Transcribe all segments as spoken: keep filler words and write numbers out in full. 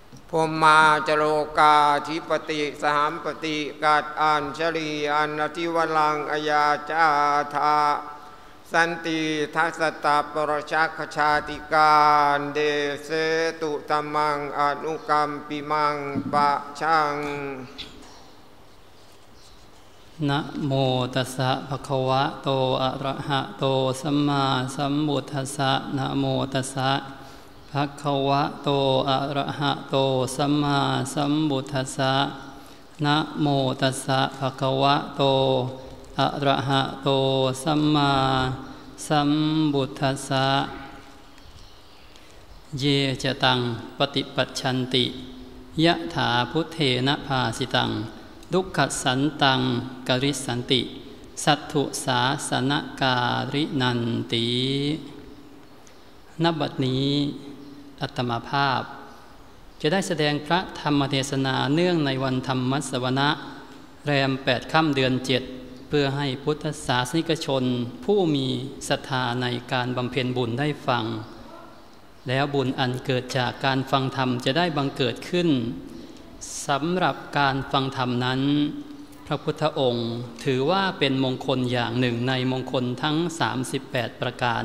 พมมาจโลกาธิปติสหัมปติกัดอัญชลีอันทิวลังอยาจาธาสันติทัสตาปรชักขชาติการเดเสตุตมังอนุกรรมปิมังปะชังนะโมตัสสะภะคะวะโตอะระหะโตสัมมาสัมพุทธัสสะนะโมตัสสะภะคะวะโตอะระหะโตสัมมาสัมพุทธัสสะนะโมตัสสะภะคะวะโตอะระหะโตสัมมาสัมพุทธัสสะเยจะตังปฏิปัชชันติยะถาพุทเทนะภาสิตังดุขสันตังกริสันติสัตถุสาสนการินันติณบัดนี้อัตมาภาพจะได้แสดงพระธรรมเทศนาเนื่องในวันธรรมสวนะแรมแปดค่ำเดือนเจ็ดเพื่อให้พุทธศาสนิกชนผู้มีศรัทธาในการบำเพ็ญบุญได้ฟังแล้วบุญอันเกิดจากการฟังธรรมจะได้บังเกิดขึ้นสำหรับการฟังธรรมนั้นพระพุทธองค์ถือว่าเป็นมงคลอย่างหนึ่งในมงคลทั้งสามสิบแปดประการ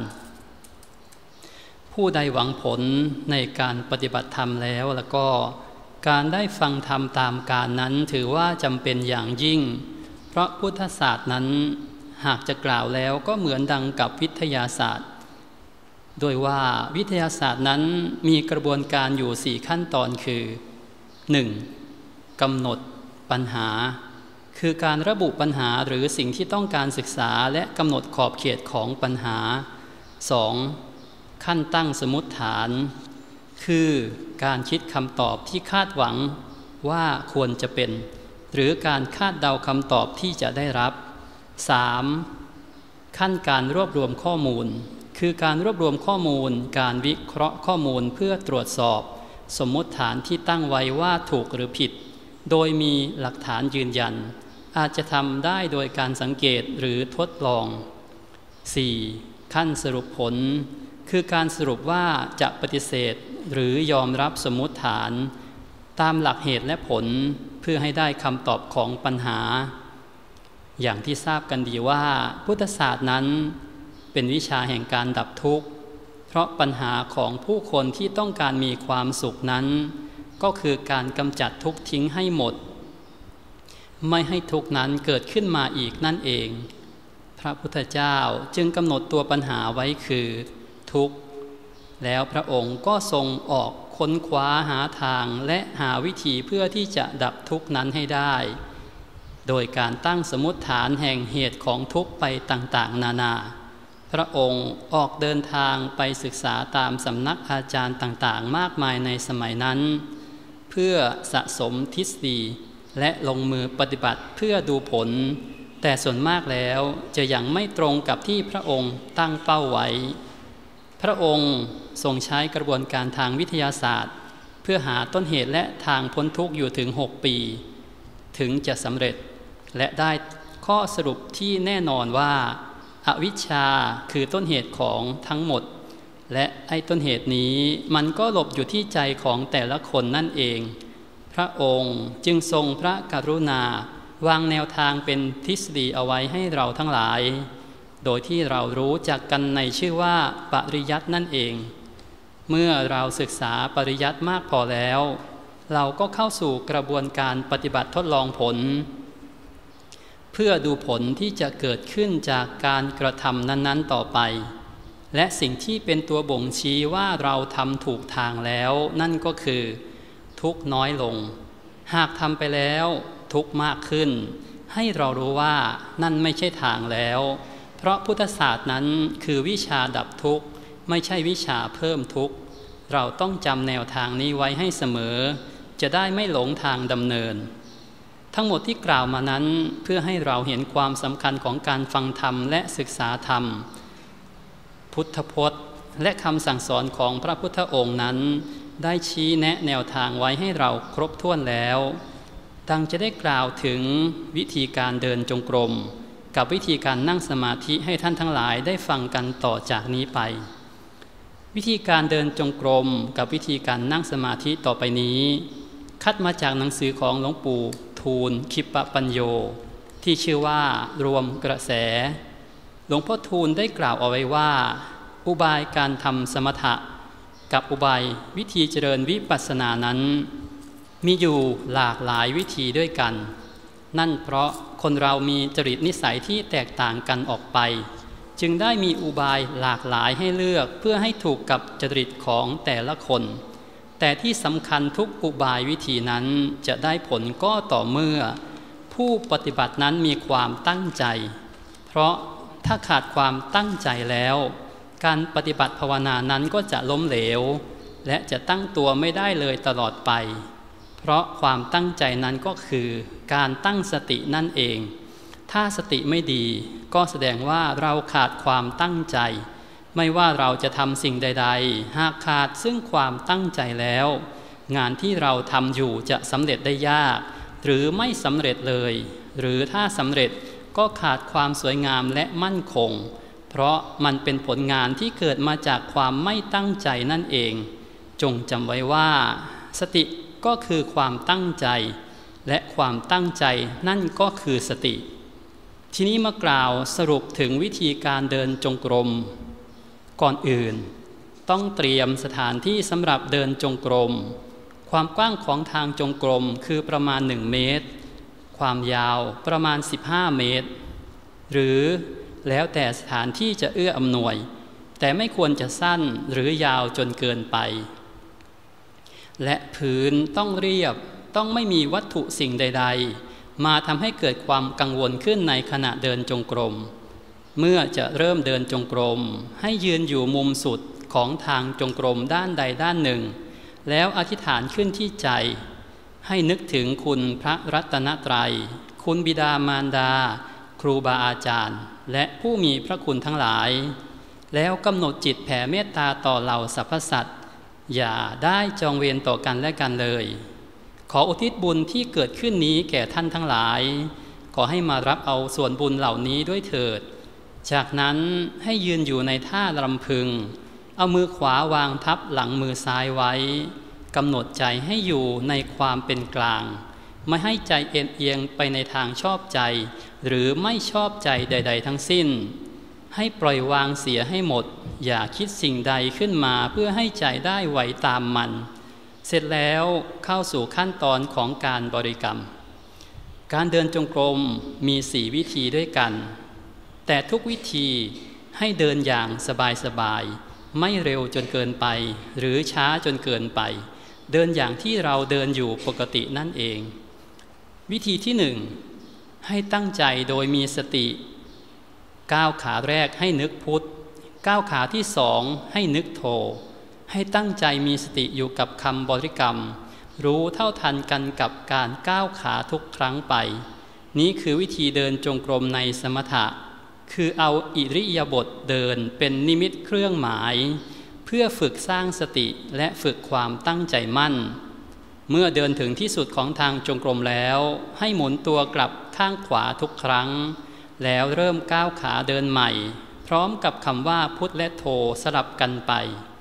ผู้ใดหวังผลในการปฏิบัติธรรมแล้วแล้วก็การได้ฟังธรรมตามการนั้นถือว่าจำเป็นอย่างยิ่งเพราะพุทธศาสตร์นั้นหากจะกล่าวแล้วก็เหมือนดังกับวิทยาศาสตร์โดยว่าวิทยาศาสตร์นั้นมีกระบวนการอยู่สี่ขั้นตอนคือหนึ่งกำหนดปัญหาคือการระบุปัญหาหรือสิ่งที่ต้องการศึกษาและกำหนดขอบเขตของปัญหา สอง. ขั้นตั้งสมมุติฐานคือการคิดคำตอบที่คาดหวังว่าควรจะเป็นหรือการคาดเดาคำตอบที่จะได้รับ สาม. ขั้นการรวบรวมข้อมูลคือการรวบรวมข้อมูลการวิเคราะห์ข้อมูลเพื่อตรวจสอบสมมติฐานที่ตั้งไว้ว่าถูกหรือผิดโดยมีหลักฐานยืนยันอาจจะทำได้โดยการสังเกตหรือทดลอง สี่. ขั้นสรุปผลคือการสรุปว่าจะปฏิเสธหรือยอมรับสมมติฐานตามหลักเหตุและผลเพื่อให้ได้คำตอบของปัญหาอย่างที่ทราบกันดีว่าพุทธศาสตร์นั้นเป็นวิชาแห่งการดับทุกข์เพราะปัญหาของผู้คนที่ต้องการมีความสุขนั้นก็คือการกำจัดทุกข์ทิ้งให้หมดไม่ให้ทุกข์นั้นเกิดขึ้นมาอีกนั่นเองพระพุทธเจ้าจึงกำหนดตัวปัญหาไว้คือทุกข์แล้วพระองค์ก็ทรงออกค้นคว้าหาทางและหาวิธีเพื่อที่จะดับทุกข์นั้นให้ได้โดยการตั้งสมมุติฐานแห่งเหตุของทุกข์ไปต่างๆนานาพระองค์ออกเดินทางไปศึกษาตามสำนักอาจารย์ต่างๆมากมายในสมัยนั้นเพื่อสะสมทฤษฎีและลงมือปฏิบัติเพื่อดูผลแต่ส่วนมากแล้วจะยังไม่ตรงกับที่พระองค์ตั้งเป้าไว้พระองค์ทรงใช้กระบวนการทางวิทยาศาสตร์เพื่อหาต้นเหตุและทางพ้นทุกข์อยู่ถึงหกปีถึงจะสำเร็จและได้ข้อสรุปที่แน่นอนว่าอวิชชาคือต้นเหตุของทั้งหมดและไอ้ต้นเหตุนี้มันก็หลบอยู่ที่ใจของแต่ละคนนั่นเองพระองค์จึงทรงพระกรุณาวางแนวทางเป็นทฤษฎีเอาไว้ให้เราทั้งหลายโดยที่เรารู้จักกันในชื่อว่าปริยัตินั่นเองเมื่อเราศึกษาปริยัติมากพอแล้วเราก็เข้าสู่กระบวนการปฏิบัติทดลองผลเพื่อดูผลที่จะเกิดขึ้นจากการกระทำนั้นๆต่อไปและสิ่งที่เป็นตัวบ่งชี้ว่าเราทำถูกทางแล้วนั่นก็คือทุกข์น้อยลงหากทำไปแล้วทุกข์มากขึ้นให้เรารู้ว่านั่นไม่ใช่ทางแล้วเพราะพุทธศาสตร์นั้นคือวิชาดับทุกข์ไม่ใช่วิชาเพิ่มทุกข์เราต้องจำแนวทางนี้ไว้ให้เสมอจะได้ไม่หลงทางดำเนินทั้งหมดที่กล่าวมานั้นเพื่อให้เราเห็นความสำคัญของการฟังธรรมและศึกษาธรรมพุทธพจน์และคำสั่งสอนของพระพุทธองค์นั้นได้ชี้แนะแนวทางไว้ให้เราครบถ้วนแล้วดังจะได้กล่าวถึงวิธีการเดินจงกรมกับวิธีการนั่งสมาธิให้ท่านทั้งหลายได้ฟังกันต่อจากนี้ไปวิธีการเดินจงกรมกับวิธีการนั่งสมาธิต่อไปนี้คัดมาจากหนังสือของหลวงปู่ทูลคิปปัญโยที่ชื่อว่ารวมกระแสหลวงพ่อทูลได้กล่าวเอาไว้ว่าอุบายการทำสมถะกับอุบายวิธีเจริญวิปัสสนานั้นมีอยู่หลากหลายวิธีด้วยกันนั่นเพราะคนเรามีจริตนิสัยที่แตกต่างกันออกไปจึงได้มีอุบายหลากหลายให้เลือกเพื่อให้ถูกกับจริตของแต่ละคนแต่ที่สำคัญทุกอุบายวิธีนั้นจะได้ผลก็ต่อเมื่อผู้ปฏิบัตินั้นมีความตั้งใจเพราะถ้าขาดความตั้งใจแล้วการปฏิบัติภาวนานั้นก็จะล้มเหลวและจะตั้งตัวไม่ได้เลยตลอดไปเพราะความตั้งใจนั้นก็คือการตั้งสตินั่นเองถ้าสติไม่ดีก็แสดงว่าเราขาดความตั้งใจไม่ว่าเราจะทำสิ่งใดๆหากขาดซึ่งความตั้งใจแล้วงานที่เราทำอยู่จะสำเร็จได้ยากหรือไม่สำเร็จเลยหรือถ้าสำเร็จก็ขาดความสวยงามและมั่นคงเพราะมันเป็นผลงานที่เกิดมาจากความไม่ตั้งใจนั่นเองจงจำไว้ว่าสติก็คือความตั้งใจและความตั้งใจนั่นก็คือสติทีนี้มากล่าวสรุปถึงวิธีการเดินจงกรมก่อนอื่นต้องเตรียมสถานที่สำหรับเดินจงกรมความกว้างของทางจงกรมคือประมาณหนึ่งเมตรความยาวประมาณสิบห้าเมตรหรือแล้วแต่สถานที่จะเอื้ออำนวยแต่ไม่ควรจะสั้นหรือยาวจนเกินไปและพื้นต้องเรียบต้องไม่มีวัตถุสิ่งใดๆมาทำให้เกิดความกังวลขึ้นในขณะเดินจงกรมเมื่อจะเริ่มเดินจงกรมให้ยืนอยู่มุมสุดของทางจงกรมด้านใดด้านหนึ่งแล้วอธิษฐานขึ้นที่ใจให้นึกถึงคุณพระรัตนตรัยคุณบิดามารดาครูบาอาจารย์และผู้มีพระคุณทั้งหลายแล้วกำหนดจิตแผ่เมตตาต่อเหล่าสรรพสัตว์อย่าได้จองเวรต่อกันและกันเลยขออุทิศบุญที่เกิดขึ้นนี้แก่ท่านทั้งหลายขอให้มารับเอาส่วนบุญเหล่านี้ด้วยเถิดจากนั้นให้ยืนอยู่ในท่ารำพึงเอามือขวาวางทับหลังมือซ้ายไว้กำหนดใจให้อยู่ในความเป็นกลางไม่ให้ใจเอ็นเอียงไปในทางชอบใจหรือไม่ชอบใจใดๆทั้งสิ้นให้ปล่อยวางเสียให้หมดอย่าคิดสิ่งใดขึ้นมาเพื่อให้ใจได้ไหวตามมันเสร็จแล้วเข้าสู่ขั้นตอนของการบริกรรมการเดินจงกรมมีสี่วิธีด้วยกันแต่ทุกวิธีให้เดินอย่างสบายๆไม่เร็วจนเกินไปหรือช้าจนเกินไปเดินอย่างที่เราเดินอยู่ปกตินั่นเองวิธีที่หนึ่งให้ตั้งใจโดยมีสติก้าวขาแรกให้นึกพุทธก้าวขาที่สองให้นึกโธให้ตั้งใจมีสติอยู่กับคำบริกรรมรู้เท่าทันกันกับการก้าวขาทุกครั้งไปนี้คือวิธีเดินจงกรมในสมถะคือเอาอิริยาบถเดินเป็นนิมิตเครื่องหมายเพื่อฝึกสร้างสติและฝึกความตั้งใจมั่นเมื่อเดินถึงที่สุดของทางจงกรมแล้วให้หมุนตัวกลับข้างขวาทุกครั้งแล้วเริ่มก้าวขาเดินใหม่พร้อมกับคำว่าพุทธและโธสลับกันไป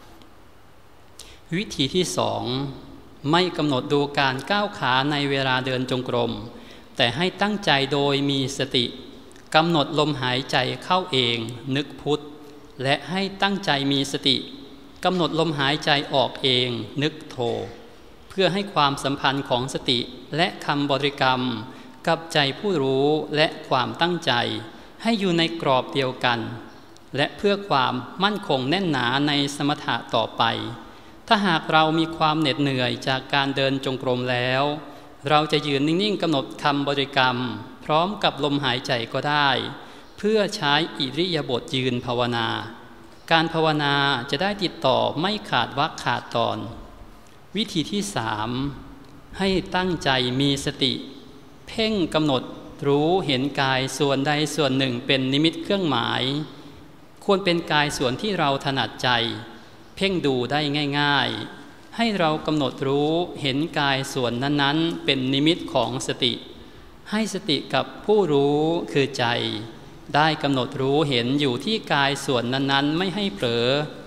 วิธีที่สองไม่กำหนดดูการก้าวขาในเวลาเดินจงกรมแต่ให้ตั้งใจโดยมีสติกำหนดลมหายใจเข้าเองนึกพุทธและให้ตั้งใจมีสติกำหนดลมหายใจออกเองนึกโธเพื่อให้ความสัมพันธ์ของสติและคำบริกรรมกับใจผู้รู้และความตั้งใจให้อยู่ในกรอบเดียวกันและเพื่อความมั่นคงแน่นหนาในสมถะต่อไปถ้าหากเรามีความเหน็ดเหนื่อยจากการเดินจงกรมแล้วเราจะยืนนิ่งๆกำหนดคำบริกรรมพร้อมกับลมหายใจก็ได้เพื่อใช้อิริยาบถยืนภาวนาการภาวนาจะได้ติดต่อไม่ขาดวรรคขาดตอนวิธีที่สามให้ตั้งใจมีสติเพ่งกำหนดรู้เห็นกายส่วนใดส่วนหนึ่งเป็นนิมิตเครื่องหมายควรเป็นกายส่วนที่เราถนัดใจเพ่งดูได้ง่ายๆให้เรากำหนดรู้เห็นกายส่วนนั้นๆเป็นนิมิตของสติให้สติกับผู้รู้คือใจได้กำหนดรู้เห็นอยู่ที่กายส่วนนั้นๆไม่ให้เผลอ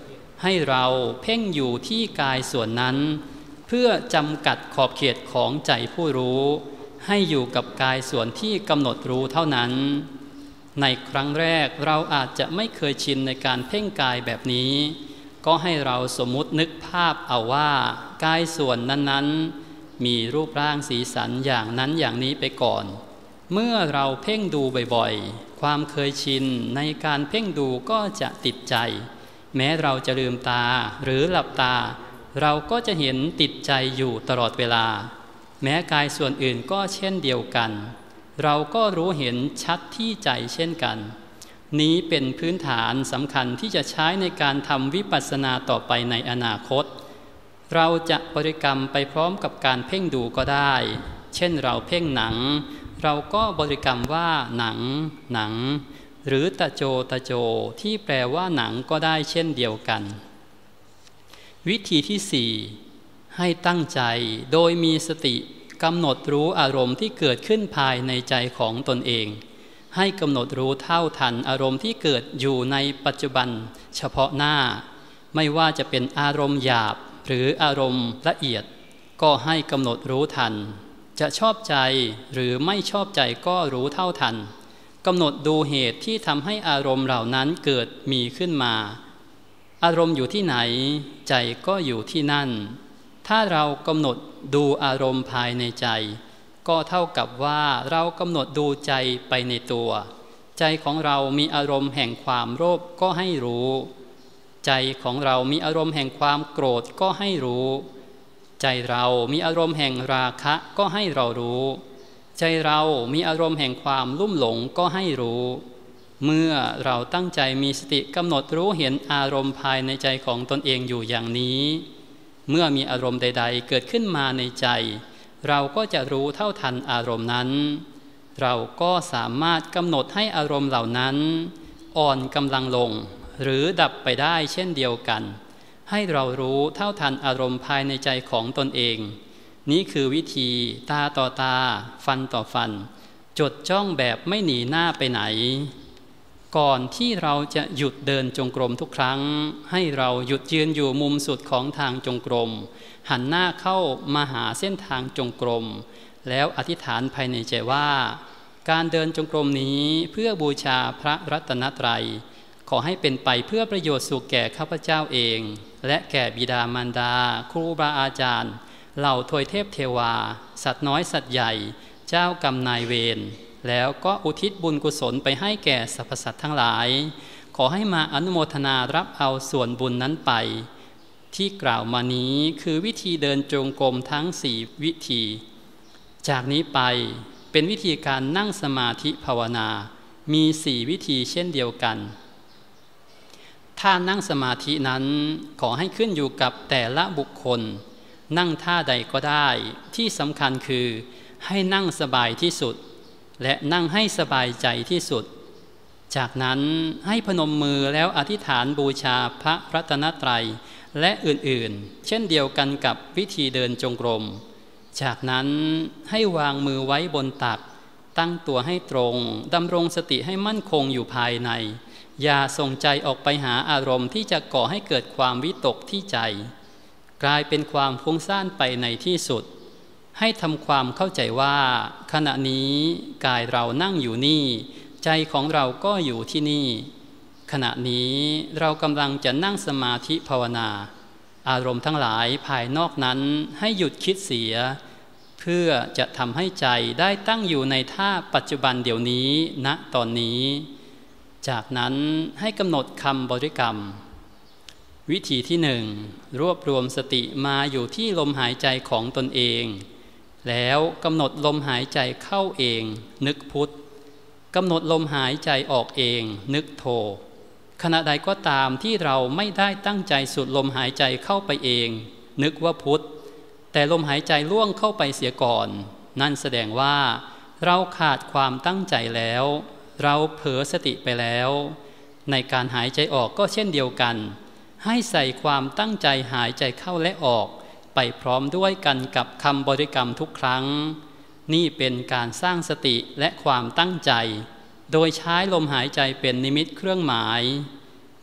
ให้เราเพ่งอยู่ที่กายส่วนนั้นเพื่อจำกัดขอบเขตของใจผู้รู้ให้อยู่กับกายส่วนที่กำหนดรู้เท่านั้นในครั้งแรกเราอาจจะไม่เคยชินในการเพ่งกายแบบนี้ก็ให้เราสมมุตินึกภาพเอาว่ากายส่วนนั้นๆมีรูปร่างสีสันอย่างนั้นอย่างนี้ไปก่อนเมื่อเราเพ่งดูบ่อยๆความเคยชินในการเพ่งดูก็จะติดใจแม้เราจะลืมตาหรือหลับตาเราก็จะเห็นติดใจอยู่ตลอดเวลาแม้กายส่วนอื่นก็เช่นเดียวกันเราก็รู้เห็นชัดที่ใจเช่นกันนี้เป็นพื้นฐานสำคัญที่จะใช้ในการทำวิปัสสนาต่อไปในอนาคตเราจะบริกรรมไปพร้อมกับการเพ่งดูก็ได้เช่นเราเพ่งหนังเราก็บริกรรมว่าหนังหนังหรือตะโจตะโจที่แปลว่าหนังก็ได้เช่นเดียวกันวิธีที่สี่ให้ตั้งใจโดยมีสติกำหนดรู้อารมณ์ที่เกิดขึ้นภายในใจของตนเองให้กำหนดรู้เท่าทันอารมณ์ที่เกิดอยู่ในปัจจุบันเฉพาะหน้าไม่ว่าจะเป็นอารมณ์หยาบหรืออารมณ์ละเอียดก็ให้กำหนดรู้ทันจะชอบใจหรือไม่ชอบใจก็รู้เท่าทันกำหนดดูเหตุที่ทำให้อารมณ์เหล่านั้นเกิดมีขึ้นมาอารมณ์อยู่ที่ไหนใจก็อยู่ที่นั่นถ้าเรากำหนดดูอารมณ์ภายในใจก็เท่ากับว่าเรากำหนดดูใจไปในตัวใจของเรามีอารมณ์แห่งความโลภก็ให้รู้ใจของเรามีอารมณ์แห่งความโกรธก็ให้รู้ใจเรามีอารมณ์แห่งราคะก็ให้เรารู้ใจเรามีอารมณ์แห่งความลุ่มหลงก็ให้รู้เมื่อเราตั้งใจมีสติกำหนดรู้เห็นอารมณ์ภายในใจของตนเองอยู่อย่างนี้เมื่อมีอารมณ์ใดๆเกิดขึ้นมาในใจเราก็จะรู้เท่าทันอารมณ์นั้นเราก็สามารถกำหนดให้อารมณ์เหล่านั้นอ่อนกำลังลงหรือดับไปได้เช่นเดียวกันให้เรารู้เท่าทันอารมณ์ภายในใจของตนเองนี้คือวิธีตาต่อตาฟันต่อฟันจดจ้องแบบไม่หนีหน้าไปไหนก่อนที่เราจะหยุดเดินจงกรมทุกครั้งให้เราหยุดยืนอยู่มุมสุดของทางจงกรมหันหน้าเข้ามาหาเส้นทางจงกรมแล้วอธิษฐานภายในใจว่าการเดินจงกรมนี้เพื่อบูชาพระรัตนตรัยขอให้เป็นไปเพื่อประโยชน์สุขแก่ข้าพเจ้าเองและแก่บิดามารดาครูบาอาจารย์เหล่าทวยเทพเทวาสัตว์น้อยสัตว์ใหญ่เจ้ากรรมนายเวรแล้วก็อุทิศบุญกุศลไปให้แก่สรรพสัตว์ทั้งหลายขอให้มาอนุโมทนารับเอาส่วนบุญนั้นไปที่กล่าวมานี้คือวิธีเดินจงกรมทั้งสี่วิธีจากนี้ไปเป็นวิธีการนั่งสมาธิภาวนามีสี่วิธีเช่นเดียวกันถ้านั่งสมาธินั้นขอให้ขึ้นอยู่กับแต่ละบุคคลนั่งท่าใดก็ได้ที่สำคัญคือให้นั่งสบายที่สุดและนั่งให้สบายใจที่สุดจากนั้นให้พนมมือแล้วอธิษฐานบูชาพระรัตนตรัยและอื่นๆเช่นเดียวกันกับวิธีเดินจงกรมจากนั้นให้วางมือไว้บนตักตั้งตัวให้ตรงดำรงสติให้มั่นคงอยู่ภายในอย่าส่งใจออกไปหาอารมณ์ที่จะก่อให้เกิดความวิตกที่ใจกลายเป็นความฟุ้งซ่านไปในที่สุดให้ทำความเข้าใจว่าขณะนี้กายเรานั่งอยู่นี่ใจของเราก็อยู่ที่นี่ขณะนี้เรากำลังจะนั่งสมาธิภาวนาอารมณ์ทั้งหลายภายนอกนั้นให้หยุดคิดเสียเพื่อจะทำให้ใจได้ตั้งอยู่ในท่าปัจจุบันเดี๋ยวนี้ณตอนนี้จากนั้นให้กำหนดคำบริกรรมวิธีที่หนึ่งรวบรวมสติมาอยู่ที่ลมหายใจของตนเองแล้วกำหนดลมหายใจเข้าเองนึกพุทธกำหนดลมหายใจออกเองนึกโทขณะใดก็ตามที่เราไม่ได้ตั้งใจสูดลมหายใจเข้าไปเองนึกว่าพุทธแต่ลมหายใจล่วงเข้าไปเสียก่อนนั่นแสดงว่าเราขาดความตั้งใจแล้วเราเผลอสติไปแล้วในการหายใจออกก็เช่นเดียวกันให้ใส่ความตั้งใจหายใจเข้าและออกไปพร้อมด้วยกันกับคำบริกรรมทุกครั้งนี่เป็นการสร้างสติและความตั้งใจโดยใช้ลมหายใจเป็นนิมิตเครื่องหมาย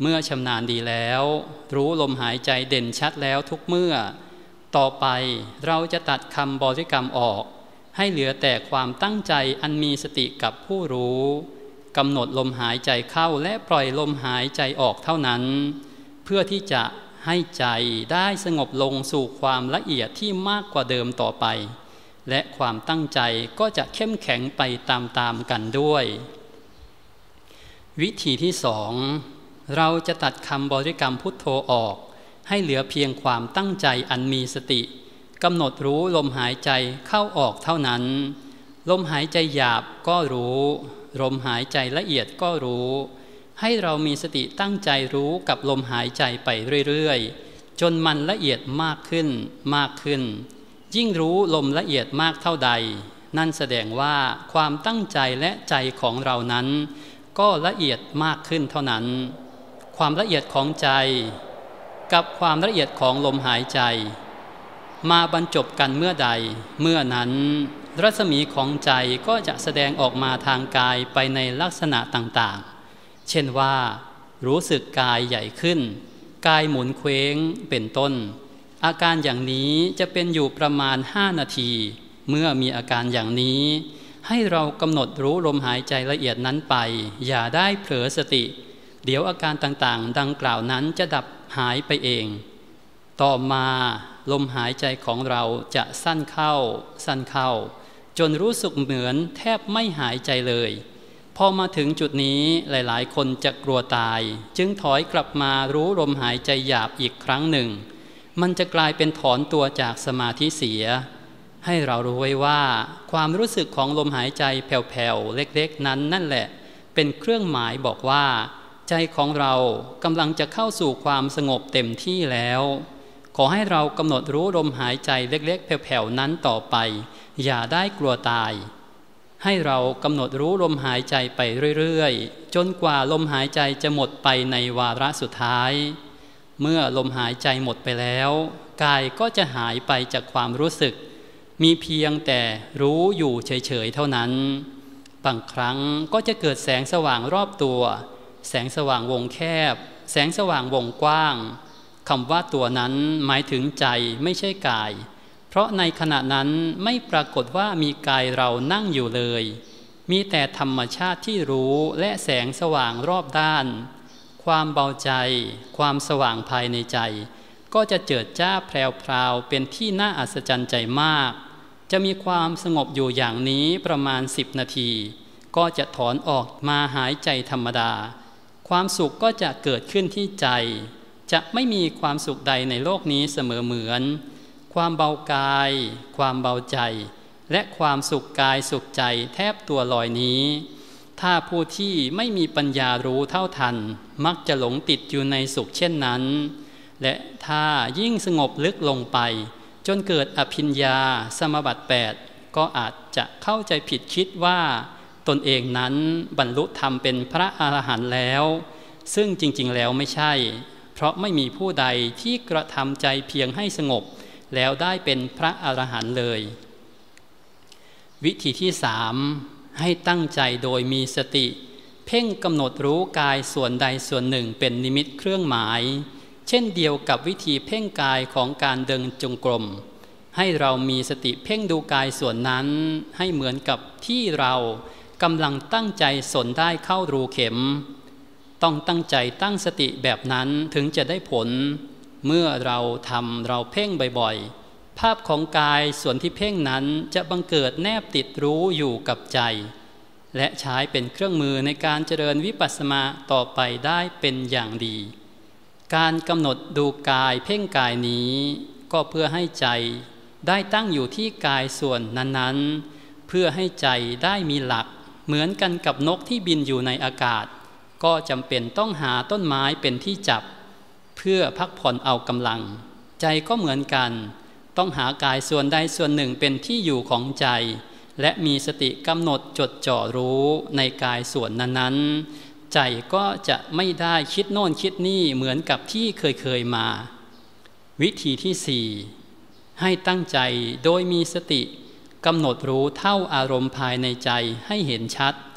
เมื่อชำนาญดีแล้วรู้ลมหายใจเด่นชัดแล้วทุกเมื่อต่อไปเราจะตัดคำบริกรรมออกให้เหลือแต่ความตั้งใจอันมีสติกับผู้รู้กำหนดลมหายใจเข้าและปล่อยลมหายใจออกเท่านั้นเพื่อที่จะให้ใจได้สงบลงสู่ความละเอียดที่มากกว่าเดิมต่อไปและความตั้งใจก็จะเข้มแข็งไปตามๆกันด้วยวิธีที่สองเราจะตัดคำบริกรรมพุทโธออกให้เหลือเพียงความตั้งใจอันมีสติกำหนดรู้ลมหายใจเข้าออกเท่านั้นลมหายใจหยาบก็รู้ลมหายใจละเอียดก็รู้ให้เรามีสติตั้งใจรู้กับลมหายใจไปเรื่อยๆจนมันละเอียดมากขึ้นมากขึ้นยิ่งรู้ลมละเอียดมากเท่าใดนั่นแสดงว่าความตั้งใจและใจของเรานั้นก็ละเอียดมากขึ้นเท่านั้นความละเอียดของใจกับความละเอียดของลมหายใจมาบรรจบกันเมื่อใดเมื่อนั้นรัศมีของใจก็จะแสดงออกมาทางกายไปในลักษณะต่างๆเช่นว่ารู้สึกกายใหญ่ขึ้นกายหมุนเคว้งเป็นต้นอาการอย่างนี้จะเป็นอยู่ประมาณห้านาทีเมื่อมีอาการอย่างนี้ให้เรากำหนดรู้ลมหายใจละเอียดนั้นไปอย่าได้เผลอสติเดี๋ยวอาการต่างๆดังกล่าวนั้นจะดับหายไปเองต่อมาลมหายใจของเราจะสั้นเข้าสั้นเข้าจนรู้สึกเหมือนแทบไม่หายใจเลยพอมาถึงจุดนี้หลายๆคนจะกลัวตายจึงถอยกลับมารู้ลมหายใจหยาบอีกครั้งหนึ่งมันจะกลายเป็นถอนตัวจากสมาธิเสียให้เรารู้ไว้ว่าความรู้สึกของลมหายใจแผ่วๆเล็กๆนั้นนั่นแหละเป็นเครื่องหมายบอกว่าใจของเรากำลังจะเข้าสู่ความสงบเต็มที่แล้วขอให้เรากำหนดรู้ลมหายใจเล็กๆแผ่วๆนั้นต่อไปอย่าได้กลัวตายให้เรากำหนดรู้ลมหายใจไปเรื่อยๆจนกว่าลมหายใจจะหมดไปในวาระสุดท้ายเมื่อลมหายใจหมดไปแล้วกายก็จะหายไปจากความรู้สึกมีเพียงแต่รู้อยู่เฉยๆเท่านั้นบางครั้งก็จะเกิดแสงสว่างรอบตัวแสงสว่างวงแคบแสงสว่างวงกว้างคำว่าตัวนั้นหมายถึงใจไม่ใช่กายเพราะในขณะนั้นไม่ปรากฏว่ามีกายเรานั่งอยู่เลยมีแต่ธรรมชาติที่รู้และแสงสว่างรอบด้านความเบาใจความสว่างภายในใจก็จะเจิดจ้าแพรวๆเป็นที่น่าอัศจรรย์ใจมากจะมีความสงบอยู่อย่างนี้ประมาณสิบนาทีก็จะถอนออกมาหายใจธรรมดาความสุขก็จะเกิดขึ้นที่ใจจะไม่มีความสุขใดในโลกนี้เสมอเหมือนความเบากายความเบาใจและความสุขกายสุขใจแทบตัวลอยนี้ถ้าผู้ที่ไม่มีปัญญารู้เท่าทันมักจะหลงติดอยู่ในสุขเช่นนั้นและถ้ายิ่งสงบลึกลงไปจนเกิดอภิญญาสมบัติแปดก็อาจจะเข้าใจผิดคิดว่าตนเองนั้นบรรลุธรรมเป็นพระอรหันต์แล้วซึ่งจริงๆแล้วไม่ใช่เพราะไม่มีผู้ใดที่กระทำใจเพียงให้สงบแล้วได้เป็นพระอรหันต์เลยวิธีที่สามให้ตั้งใจโดยมีสติเพ่งกำหนดรู้กายส่วนใดส่วนหนึ่งเป็นนิมิตเครื่องหมายเช่นเดียวกับวิธีเพ่งกายของการเดินจงกรมให้เรามีสติเพ่งดูกายส่วนนั้นให้เหมือนกับที่เรากำลังตั้งใจสนได้เข้ารูเข็มต้องตั้งใจตั้งสติแบบนั้นถึงจะได้ผลเมื่อเราทำเราเพ่งบ่อยๆภาพของกายส่วนที่เพ่งนั้นจะบังเกิดแนบติดรู้อยู่กับใจและใช้เป็นเครื่องมือในการเจริญวิปัสสนาต่อไปได้เป็นอย่างดีการกำหนดดูกายเพ่งกายนี้ก็เพื่อให้ใจได้ตั้งอยู่ที่กายส่วนนั้นๆเพื่อให้ใจได้มีหลักเหมือนกันกับนกที่บินอยู่ในอากาศก็จำเป็นต้องหาต้นไม้เป็นที่จับเพื่อพักผ่อนเอากำลังใจก็เหมือนกันต้องหากายส่วนใดส่วนหนึ่งเป็นที่อยู่ของใจและมีสติกำหนดจดจ่อรู้ในกายส่วนนั้นๆใจก็จะไม่ได้คิดโน่นคิดนี่เหมือนกับที่เคยเคยมาวิธีที่สี่ให้ตั้งใจโดยมีสติกำหนดรู้เท่าอารมณ์ภายในใจให้เห็นชัด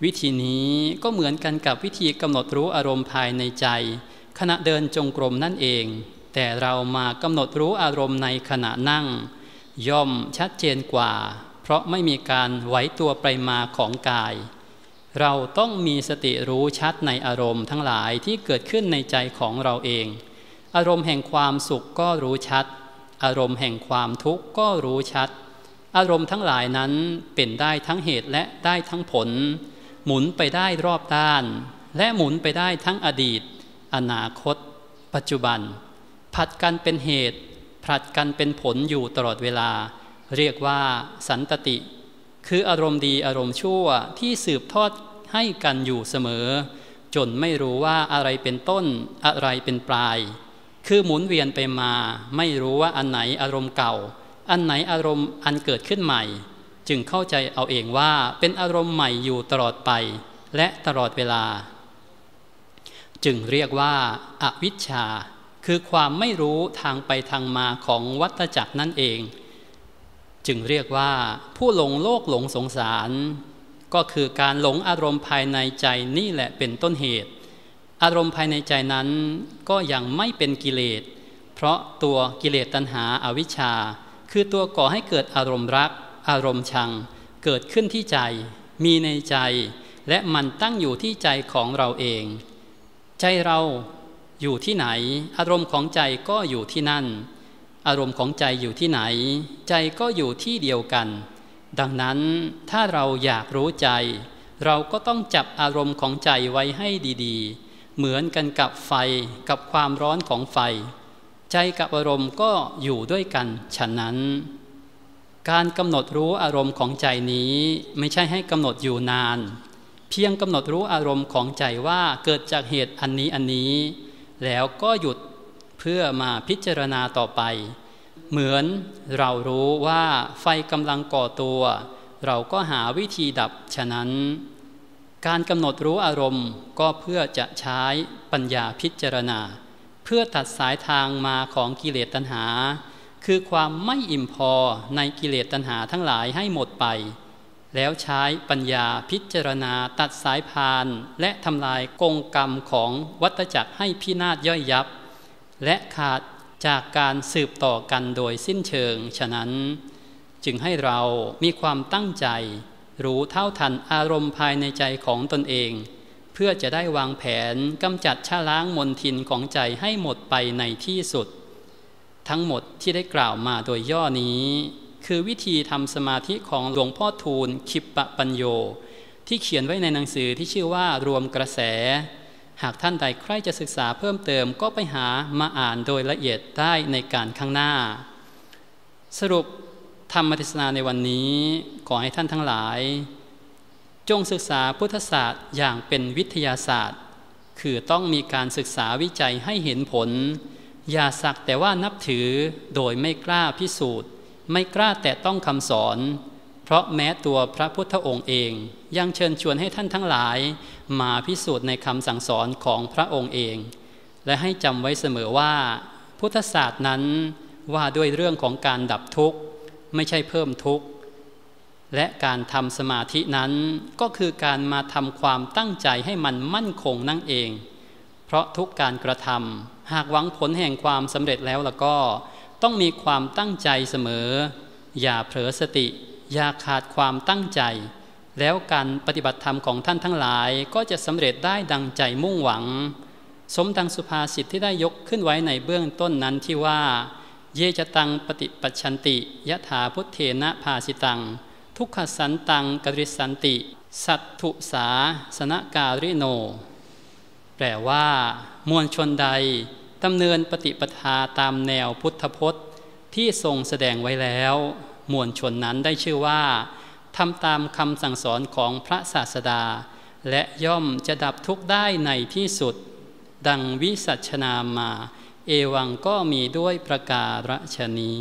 วิธีนี้ก็เหมือนกันกับวิธีกำหนดรู้อารมณ์ภายในใจขณะเดินจงกรมนั่นเองแต่เรามากำหนดรู้อารมณ์ในขณะนั่งย่อมชัดเจนกว่าเพราะไม่มีการไหวตัวไปมาของกายเราต้องมีสติรู้ชัดในอารมณ์ทั้งหลายที่เกิดขึ้นในใจของเราเองอารมณ์แห่งความสุขก็รู้ชัดอารมณ์แห่งความทุกข์ก็รู้ชัดอารมณ์ทั้งหลายนั้นเป็นได้ทั้งเหตุและได้ทั้งผลหมุนไปได้รอบด้านและหมุนไปได้ทั้งอดีตอนาคตปัจจุบันผลัดกันเป็นเหตุผลัดกันเป็นผลอยู่ตลอดเวลาเรียกว่าสันตติคืออารมณ์ดีอารมณ์ชั่วที่สืบทอดให้กันอยู่เสมอจนไม่รู้ว่าอะไรเป็นต้นอะไรเป็นปลายคือหมุนเวียนไปมาไม่รู้ว่าอันไหนอารมณ์เก่าอันไหนอารมณ์อันเกิดขึ้นใหม่จึงเข้าใจเอาเองว่าเป็นอารมณ์ใหม่อยู่ตลอดไปและตลอดเวลาจึงเรียกว่าอวิชชาคือความไม่รู้ทางไปทางมาของวัฏจักรนั่นเองจึงเรียกว่าผู้หลงโลกหลงสงสารก็คือการหลงอารมณ์ภายในใจนี่แหละเป็นต้นเหตุอารมณ์ภายในใจนั้นก็ยังไม่เป็นกิเลสเพราะตัวกิเลสตัณหาอวิชชาคือตัวก่อให้เกิดอารมณ์รักอารมณ์ชังเกิดขึ้นที่ใจมีในใจและมันตั้งอยู่ที่ใจของเราเองใจเราอยู่ที่ไหนอารมณ์ของใจก็อยู่ที่นั่นอารมณ์ของใจอยู่ที่ไหนใจก็อยู่ที่เดียวกันดังนั้นถ้าเราอยากรู้ใจเราก็ต้องจับอารมณ์ของใจไว้ให้ดีๆเหมือนกันกับไฟกับความร้อนของไฟใจกับอารมณ์ก็อยู่ด้วยกันฉะนั้นการกำหนดรู้อารมณ์ของใจนี้ไม่ใช่ให้กำหนดอยู่นานเพียงกำหนดรู้อารมณ์ของใจว่าเกิดจากเหตุอันนี้อันนี้แล้วก็หยุดเพื่อมาพิจารณาต่อไปเหมือนเรารู้ว่าไฟกำลังก่อตัวเราก็หาวิธีดับฉะนั้นการกำหนดรู้อารมณ์ก็เพื่อจะใช้ปัญญาพิจารณาเพื่อตัดสายทางมาของกิเลสตัณหาคือความไม่อิ่มพอในกิเลสตัณหาทั้งหลายให้หมดไปแล้วใช้ปัญญาพิจารณาตัดสายพานและทำลายกงกรรมของวัฏจักรให้พินาศย่อยยับและขาดจากการสืบต่อกันโดยสิ้นเชิงฉะนั้นจึงให้เรามีความตั้งใจรู้เท่าทันอารมณ์ภายในใจของตนเองเพื่อจะได้วางแผนกำจัดชะล้างมลทินของใจให้หมดไปในที่สุดทั้งหมดที่ได้กล่าวมาโดยย่อนี้คือวิธีทำสมาธิของหลวงพ่อทูลคิปปปัญโยที่เขียนไว้ในหนังสือที่ชื่อว่ารวมกระแสหากท่านใดใครจะศึกษาเพิ่มเติมก็ไปหามาอ่านโดยละเอียดได้ในการข้างหน้าสรุปธรรมเทศนาในวันนี้ขอให้ท่านทั้งหลายจงศึกษาพุทธศาสตร์อย่างเป็นวิทยาศาสตร์คือต้องมีการศึกษาวิจัยให้เห็นผลอย่าสักแต่ว่านับถือโดยไม่กล้าพิสูจน์ไม่กล้าแตะต้องคำสอนเพราะแม้ตัวพระพุทธองค์เองยังเชิญชวนให้ท่านทั้งหลายมาพิสูจน์ในคำสั่งสอนของพระองค์เองและให้จำไว้เสมอว่าพุทธศาสตร์นั้นว่าด้วยเรื่องของการดับทุกข์ไม่ใช่เพิ่มทุกข์และการทำสมาธินั้นก็คือการมาทำความตั้งใจให้มันมั่นคงนั่นเองเพราะทุกการกระทำหากหวังผลแห่งความสำเร็จแล้วแล้วก็ต้องมีความตั้งใจเสมออย่าเผลอสติอย่าขาดความตั้งใจแล้วการปฏิบัติธรรมของท่านทั้งหลายก็จะสำเร็จได้ดังใจมุ่งหวังสมดังสุภาษิตที่ได้ยกขึ้นไว้ในเบื้องต้นนั้นที่ว่าเยจตังปฏิปัชชันติยถาพุทเทนะภาสิตังทุกขสันตังกริสันติสัตถุสาสนการิโนแปลว่ามวลชนใดดำเนินปฏิปทาตามแนวพุทธพจน์ที่ทรงแสดงไว้แล้วมวลชนนั้นได้ชื่อว่าทำตามคำสั่งสอนของพระศาสดาและย่อมจะดับทุกข์ได้ในที่สุดดังวิสัชนามาเอวังก็มีด้วยประการฉะนี้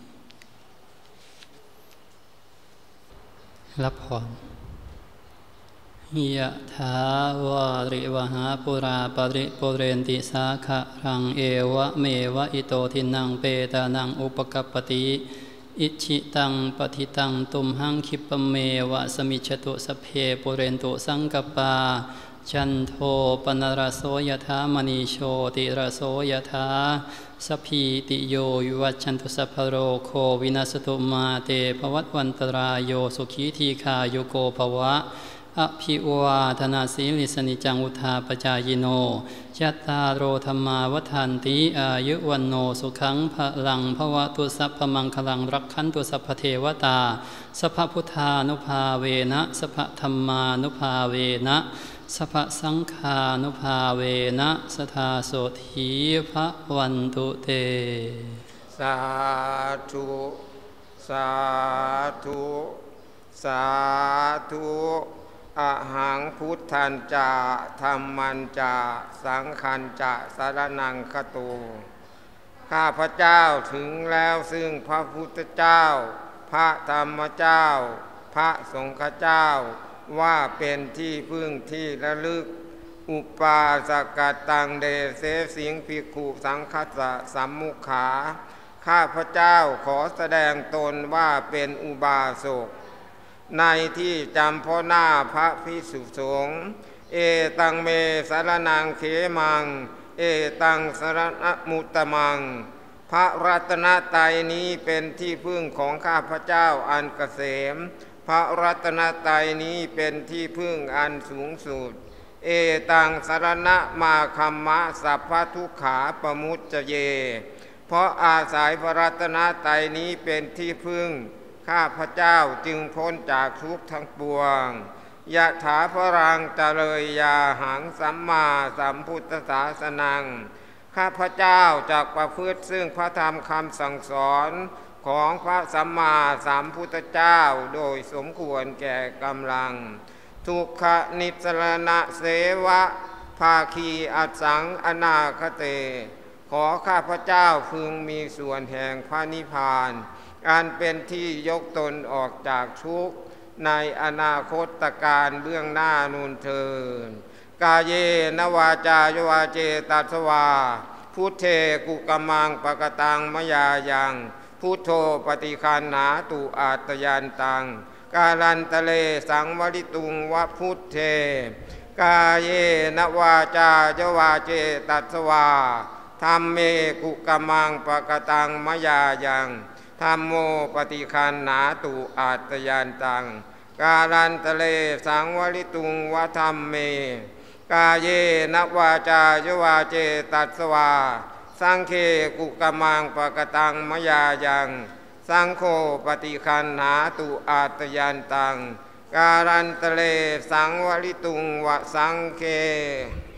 รับพรยะถาวาริวหาปุราปริปุเรนติสาขะรังเอวะเมวะอิโตทินังเปตานังอุปกัปปติอิชิตังปฏิตังตุมหังคิปะเมวะสมิจฉตุสพเพปุเรนตุสังกปาจันโทปนรโสยถามณีโชติรโสยถาสัพพิติโยวิวัชชันตุสัพพโรโควินาศตุมาเตภวัตวันตรายโยสุขีทีคาโยโกภวะอภิวาทนาสีลิสนิจังอุทาปจายโนยัตตาโรธรรมาวัฏันติอายุวันโนสุขังพลังภวะตุสัพพมังคลังรักขันตุสัพพเทวตาสัพพพุทธานุภาเวนะสัพพธรรมานุภาเวนะสัพพสังฆานุภาเวนะสทาโสธีภวันตุเตสาธุสาธุสาธุอะหังพุทธันจาธัมมันจาสังฆันจาสรณังคตุข้าพเจ้าถึงแล้วซึ่งพระพุทธเจ้าพระธรรมเจ้าพระสงฆ์เจ้าว่าเป็นที่พึ่งที่ระลึกอุปาสกตังเดเสสิงภิกขุสังคัสสะสัมมุขาข้าพเจ้าขอแสดงตนว่าเป็นอุบาสกในที่จำพ่อหน้าพระภิกษุสงฆ์เอตังเมสรนังเขมังเอตังสรณมุตตมังพระรัตนตรัยนี้เป็นที่พึ่งของข้าพเจ้าอันเกษมพระรัตนตรัยนี้เป็นที่พึ่งอันสูงสุดเอตังสรณะมาคัมมะสัพพทุกขาปมุจจเยเพราะอาศัยพระรัตนตรัยนี้เป็นที่พึ่งข้าพเจ้าจึงพ้นจากทุกข์ทั้งปวงยะถาพรังเจริยาหังสัมมาสัมพุทธศาสนังข้าพเจ้าจากประพฤติซึ่งพระธรรมคำสั่งสอนของพระสัมมาสัมพุทธเจ้าโดยสมควรแก่กำลังทุกขนิสรณะเสวะภาคีอัสสังอนาคเตขอข้าพเจ้าพึงมีส่วนแห่งพระนิพพานอันเป็นที่ยกตนออกจากทุกข์ในอนาคตการเบื้องหน้านูนเทินกาเยนวาจายวาเจตัสวาพุทเทกุกมังปกตังมยายังพุทโธปฏิคันหาตุอาตยันตังกาลันตะเลสังวริตุงวะพุทเทกาเยนวาจายวาเจตัสวาธัมเมกุกมังปกตังมยายังธัมโมปฏิคันหาตุอาตยันตังกาลันตะเลสังวริตุงวะธัมเมกาเยนวาจายวาเจตัสวาสังเคกุกมังปกตังมยายังสังโฆปฏิคันหาตุอาตยันตังกาลันตะเลสังวริตุงวะสังเค